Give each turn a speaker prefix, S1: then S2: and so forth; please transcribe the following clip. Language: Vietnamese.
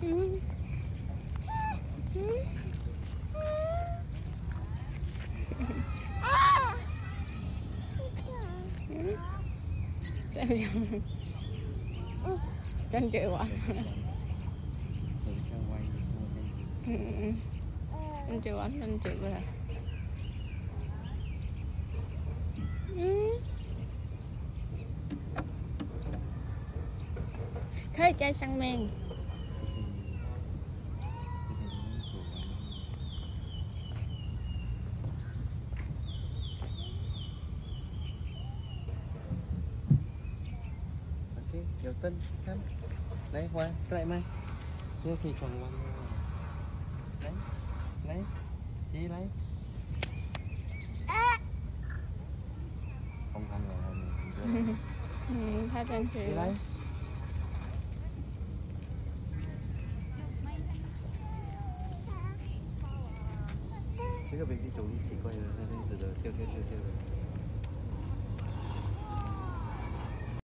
S1: Ừ. Trên chịu ạ. Anh chịu anh chịu rồi. Khơi chai xăng men.
S2: Dấu tân thăm lấy hoa lại mai như khi còn hoa lấy chị lấy không rồi mình
S1: Hai trên chị
S2: lấy cái việc đi chủ chỉ coi là từ từ tiêu